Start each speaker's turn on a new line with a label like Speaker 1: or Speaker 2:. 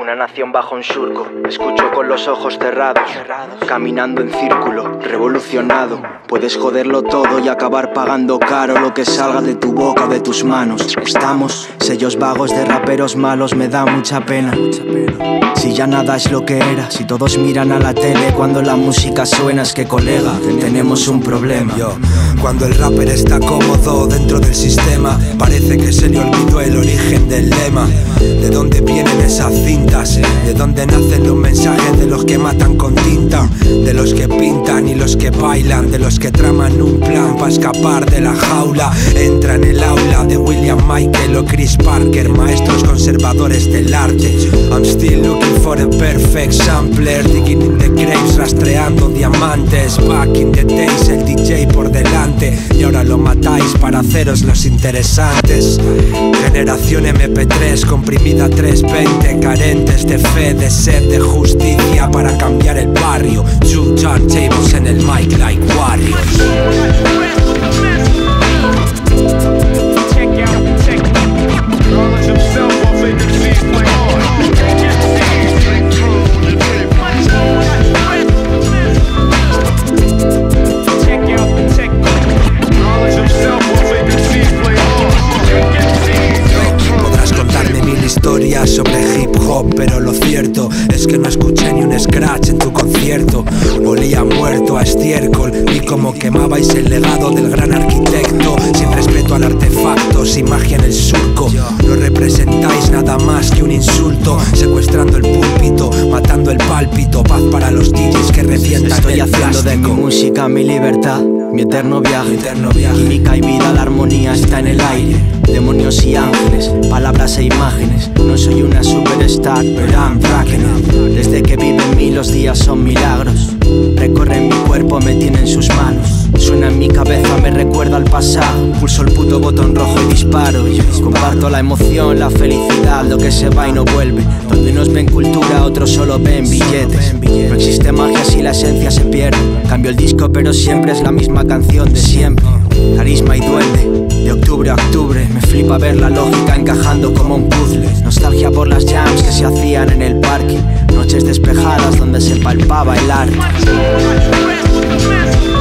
Speaker 1: Una nación bajo un surco, escucho con los ojos cerrados, caminando en círculo, revolucionado. Puedes joderlo todo y acabar pagando caro lo que salga de tu boca o de tus manos. Estamos, sellos vagos de raperos malos, me da mucha pena. Si ya nada es lo que era, si todos miran a la tele cuando la música suena, es que colega, tenemos un problema.
Speaker 2: Cuando el rapper está cómodo dentro del sistema, parece que se le olvidó el origen del lema. ¿De dónde vienen esas cintas? ¿De dónde nacen los mensajes de los que matan con tinta? De los que pintan y los que bailan, de los que traman un plan para escapar de la jaula. Entra en el aula de William Michael o Chris Parker, maestros conservadores del arte. I'm still looking for a perfect sampler, digging in the graves, rastreando diamantes. Back in the days, el DJ por delante, y ahora lo matáis para haceros los interesantes. Generación MP3 comprimida 320, carentes de fe, de sed, de justicia para cambiar el barrio. Two turntables en el mic like warriors. Historias sobre hip hop, pero lo cierto es que no escuché ni un scratch en tu concierto. Olía muerto a estiércol y como quemabais el legado del gran arquitecto. Sin respeto al artefacto, sin magia en el surco. No representáis nada más que un insulto, secuestrando el púlpito, matando el pálpito. Paz para los DJs que revientan
Speaker 1: Estoy
Speaker 2: el
Speaker 1: haciendo
Speaker 2: plástico.
Speaker 1: de mi música mi libertad, mi eterno viaje. Química y vida, la armonía está en el aire. Demonios y ángeles, palabras e imágenes. No soy una superstar, pero I'm rocking it. Desde que vive en mí los días son milagros. Recorren mi cuerpo, me tiene en sus manos. Suena en mi cabeza, me recuerda al pasado. Pulso el puto botón rojo y disparo. Yo comparto la emoción, la felicidad, lo que se va y no vuelve. Donde unos ven cultura, otros solo ven billetes. No existe magia si la esencia se pierde. Cambio el disco pero siempre es la misma canción de siempre. Carisma y duende, de octubre a octubre. Me flipa ver la lógica encajando como un puzzle. Nostalgia por las jams que se hacían en el parque. Noches despejadas donde se palpaba el arte.